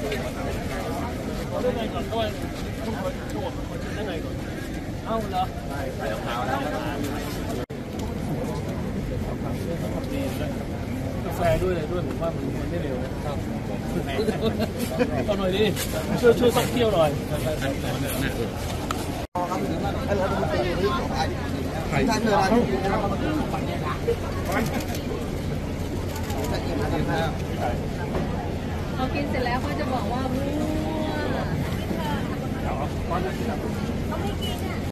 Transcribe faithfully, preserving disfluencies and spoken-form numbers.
เอาได้ไงก่อนด้วยทุกคนทุกคนได้ไงก่อนเอ้าเหรอใช่ใส่รองเท้าแล้วกาแฟด้วยอะไรด้วยผมว่ามันมันไม่เร็วครับเอาหน่อยดิช่วยช่วยสักเที่ยวหน่อยใครท่านเลยเขากินเสร็จแล้วเขาจะบอกว่ามั่วเขาไม่กินอ่ะ